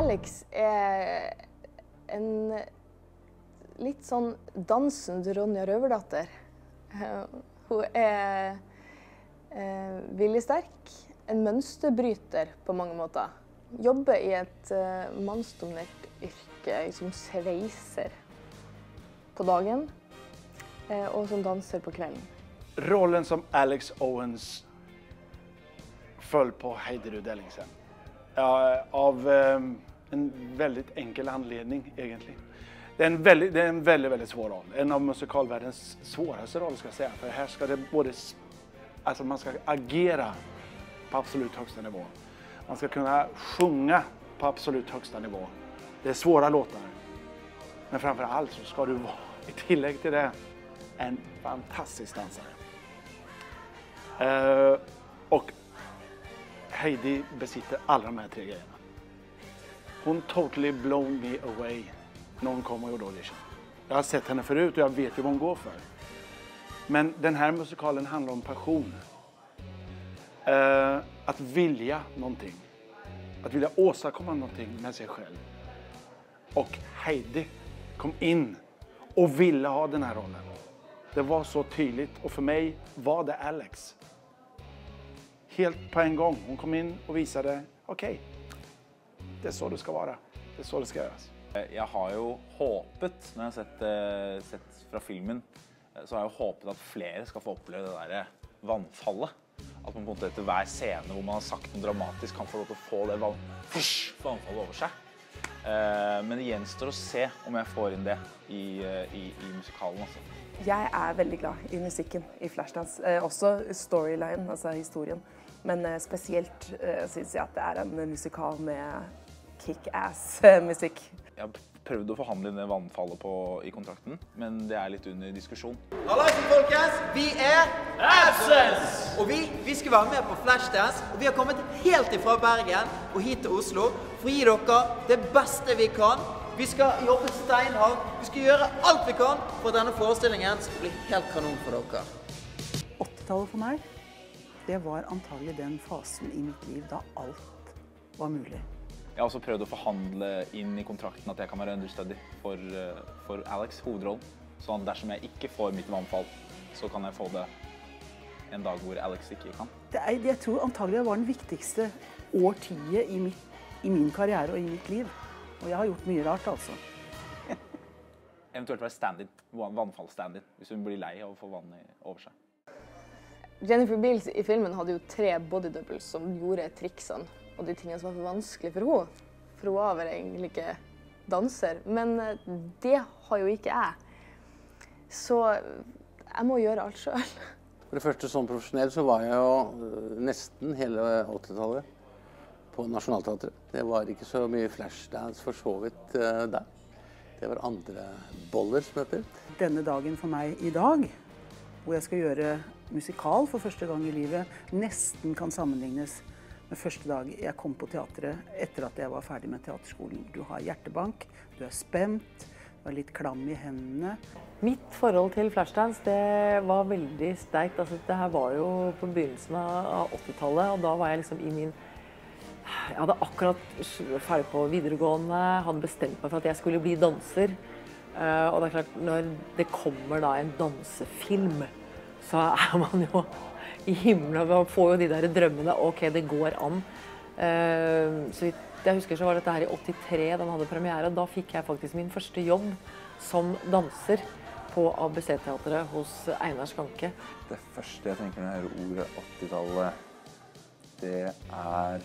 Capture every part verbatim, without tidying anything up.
Alex er en litt sånn dansende Ronja Røverdatter. Hun er eh, viljesterk, en mønsterbryter på mange måter. Jobber i et uh, mannsdominert yrke som sveiser på dagen eh, og som danser på kvelden. Rollen som Alex Owens föll på Heidi Rud Ellingsen. Ja, av um, en väldigt enkel anledning egentligen. Det är en väldigt, det är en väldigt, väldigt svår roll. En av musikalvärldens svåraste roller ska jag säga. För här ska det både, alltså man ska agera på absolut högsta nivå. Man ska kunna sjunga på absolut högsta nivå. Det är svåra låtar. Men framför allt så ska du vara, i tillägg till det, en fantastisk dansare. Uh, och Heidi besitter alla de här tre grejerna. Hon totally blown me away när hon kom och gjorde audition. Jag har sett henne förut och jag vet ju vad hon går för. Men den här musikalen handlar om passion. Uh, att vilja någonting. Att vilja åstadkomma någonting med sig själv. Och Heidi kom in och ville ha den här rollen. Det var så tydligt och för mig var det Alex. Helt på en gång. Hon kom in och visade, okej, okay, det är så det ska vara. Det är så det ska göras. Jeg har jo håpet, når jeg har sett, uh, sett fra filmen, så har jeg jo håpet at flere skal få oppleve det der vannfallet. At man på en måte etter hver scene hvor man har sagt noe dramatisk kan få lov til å få det vann, fush, vannfallet over seg. Uh, men det gjenstår å se om jeg får inn det i, uh, i, i musikalen. Altså. Jeg er veldig glad i musikken i Flashdance. Uh, også storyline, altså historien. Men uh, spesielt uh, synes jeg at det er en musikal med kick-ass uh, musikk. Jeg har prøvd å forhandle inn det vannfallet på, i kontrakten, men det er litt under diskusjon. Hallo folkens, vi er Absence! Og vi, vi skal være med på Flashdance, og vi har kommet helt ifra Bergen og hit til Oslo for å gi dere det beste vi kan. Vi skal jobbe steinhardt, vi skal gjøre alt vi kan for at denne forestillingen skal bli helt kanon for dere. åttitallet for meg, det var antagelig den fasen i mitt liv da alt var mulig. Jeg har også prøvd å forhandle inn i kontrakten at jeg kan være understudy for, for Alex, hovedrollen. Sånn at dersom jeg ikke får mitt vannfall, så kan jeg få det en dag hvor Alex ikke kan. Det er, jeg tror antagelig det var den viktigste årtiet i, mitt, i min karriere og i mitt liv. Og jeg har gjort mye rart, altså. Eventuelt være stand-in, vannfall-stand-in, hvis hun blir lei av å få vann over seg. Jennifer Beals i filmen hadde jo tre body doubles som gjorde triksene. Og de tingene som var for vanskelig for henne. For hun var vel egentlig ikke danser. Men det har jo ikke jeg. Så jeg må gjøre alt selv. For det første, som profesjonell, så var jeg jo nesten hele åttitallet på Nationaltheatret. Det var ikke så mye Flashdance for så vidt uh, der. Det var andre boller, som heter. Denne dagen for meg i dag, hvor jeg skal gjøre musikal for første gang i livet, nesten kan sammenlignes med første dag jeg kom på teatret etter at jeg var ferdig med teaterskolen. Du har hjertebank, du er spent, du er litt klam i hendene. Mitt forhold til Flashdance, det var veldig sterkt. Altså, det her var jo på begynnelsen av åttitallet, og da var jeg liksom i min... Jeg hadde akkurat ferdig på videregående, hadde bestemt meg for at jeg skulle bli danser. Og det er klart, når det kommer da en dansefilm, så er man jo i himmelen, og får jo de der drømmene, ok, det går an. Så vidt jeg husker så var dette her i åttitre, den hadde premiere, og da fikk jeg faktisk min første jobb som danser på A B C-teatret hos Einar Skanke. Det første jeg tenker når jeg hører ordet åttitallet, det er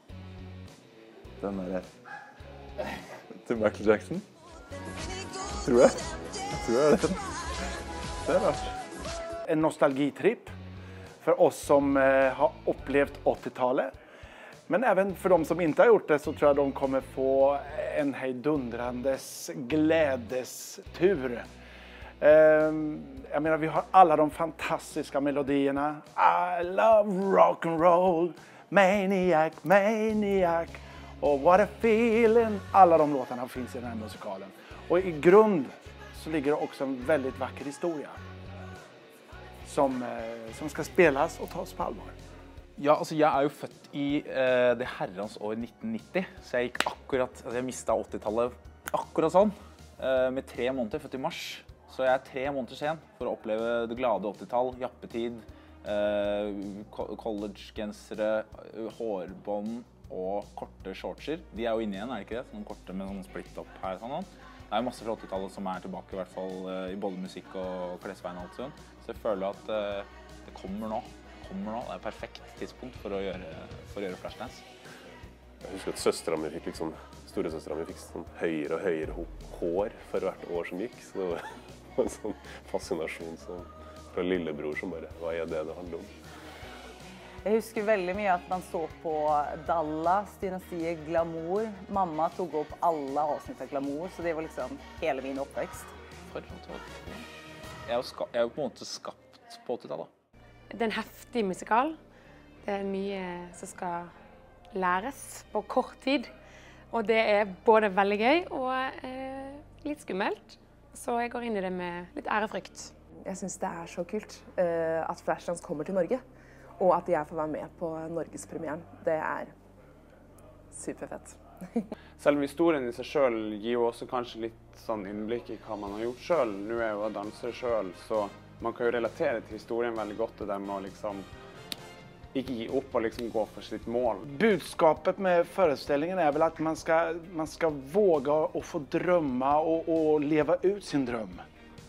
den der til Michael Jackson. Tror jeg. Jeg tror jeg er den. Det er rart. En nostalgitripp för oss som eh, har upplevt åttitallet. Men även för de som inte har gjort det så tror jag de kommer få en hejdundrandes glädestur. Eh, jag menar, vi har alla de fantastiska melodierna. I love rock and roll, maniac, maniac. Och what a feeling. Alla de låtarna finns i den här musikalen. Och i grund så ligger det också en väldigt vacker historia. Som, som ska spelas och tas på allvar. Ja, altså jeg er jo født i eh, det herrens år nitten nitti, så jeg gikk akkurat, altså jeg mistet åttitallet akkurat sånn, eh, med tre måneder, født i mars. Så jeg er tre måneder sen for å oppleve det glade åttitall, jappetid, eh, collegegensere, hårbånd og korte shortser. De er jo inne igjen, er det ikke det? Sånn korte med sånn splitt opp her og sånn. Det er jo masse fra åttitallet som er tilbake, i hvert fall i både musikk og klesveien og alt sånn. Så jeg føler at eh, det kommer nå. Kommer nå. Det er et perfekt tidspunkt for å gjøre, for å gjøre Flashdance. Jeg husker at søsteren min fikk liksom, storesøsteren min fikk sånn høyere og høyere hår for hvert år som gikk. Så det var en sånn fascinasjon som, fra lillebror som bare, hva er det det handler om? Jeg husker veldig mye at man så på Dallas, dynastiet Glamour. Mamma tog opp alle avsnitt av Glamour, så det var liksom hele min oppvekst. Jeg er jo, ska, jeg er jo på en måte skapt på åttitallet. Det er en heftig musikal. Det er mye som skal læres på kort tid. Og det er både veldig gøy og eh, litt skummelt. Så jeg går inn i det med litt ærefrykt. Jeg synes det er så kult uh, at Flashdance kommer til Norge. Og at jeg får være med på Norgespremieren. Det er superfett. Selve historien i seg selv gir jo også kanskje litt sånn innblikk i hva man har gjort selv. Nå er jeg jo danser selv, så man kan jo relatere til historien veldig godt, det der med å liksom ikke gi opp og liksom gå for sitt mål. Budskapet med föreställningen är väl att man ska, man ska våga och få drömma och, och leva ut sin dröm.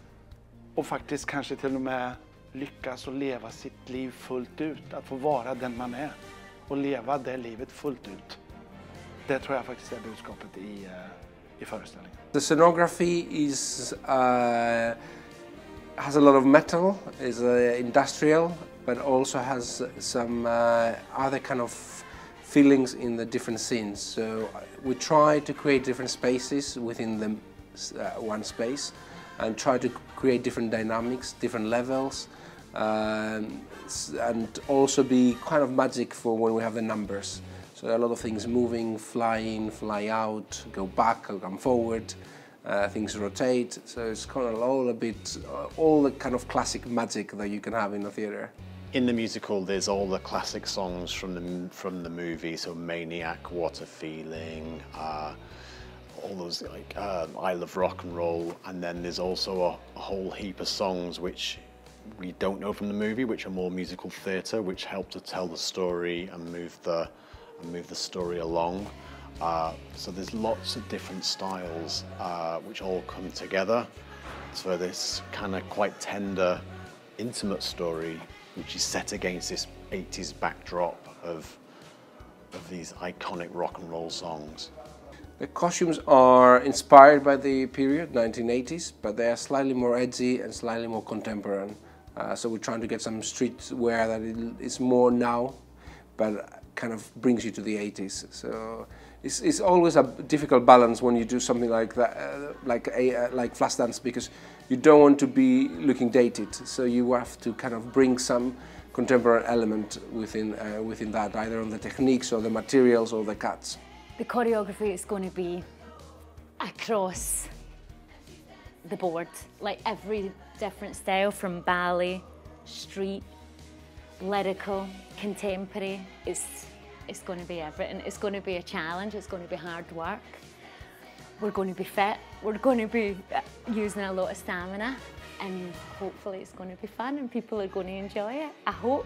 Och faktiskt kanske till och med lyckas och leva sitt liv fullt ut. Att få vara den man är och leva det livet fullt ut. Det tror jag faktiskt är budskapet i, i föreställningen. The scenography is uh... has a lot of metal, is uh, industrial, but also has some uh, other kind of feelings in the different scenes. So we try to create different spaces within the uh, one space and try to create different dynamics, different levels, um, and also be kind of magic for when we have the numbers. So a lot of things moving, flying, fly out, go back, come forward. Uh, things rotate, so it's kind of all a bit, uh, all the kind of classic magic that you can have in a theatre. In the musical, there's all the classic songs from the from the movie, so Maniac, What a Feeling, uh, all those like uh, I Love Rock and Roll, and then there's also a, a whole heap of songs which we don't know from the movie, which are more musical theatre, which help to tell the story and move the and move the story along. Uh, so there's lots of different styles uh, which all come together for this kind of quite tender, intimate story which is set against this eighties backdrop of, of these iconic rock and roll songs. The costumes are inspired by the period, nineteen eighties, but they are slightly more edgy and slightly more contemporary. Uh, so we're trying to get some streetwear that is more now, but kind of brings you to the eighties. So it's, it's always a difficult balance when you do something like that, uh, like a uh, like Flashdance, because you don't want to be looking dated. So you have to kind of bring some contemporary element within uh, within that, either on the techniques or the materials or the cuts. The choreography is going to be across the board, like every different style, from ballet, street, lyrical, contemporary. It's, it's going to be everything. It's going to be a challenge, it's going to be hard work. We're going to be fit, we're going to be using a lot of stamina, and hopefully it's going to be fun and people are going to enjoy it. I hope.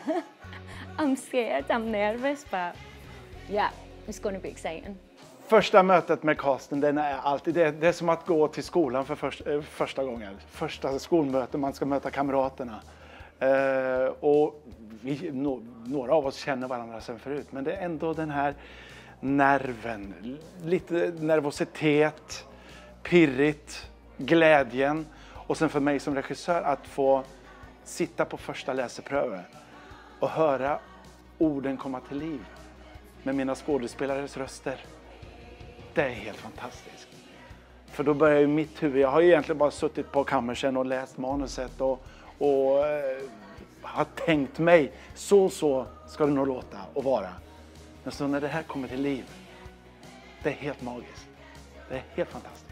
I'm scared, I'm nervous, but yeah, it's going to be exciting. Första mötet med casten, den är alltid det, det är som att gå till skolan för först, eh, första gången. Första skolmöte, man ska möta kamraterna. Eh, och vi, no, några av oss känner varandra sen förut, men det är ändå den här nerven, lite nervositet, pirrigt, glädjen, och sen för mig som regissör att få sitta på första läsepröven och höra orden komma till liv med mina skådespelares röster. Det är helt fantastiskt. För då börjar ju mitt huvud, jag har ju egentligen bara suttit på kammersen och läst manuset och, och eh, har tänkt mig, så så ska det nog låta och vara. Men så när det här kommer till liv, det är helt magiskt. Det är helt fantastiskt.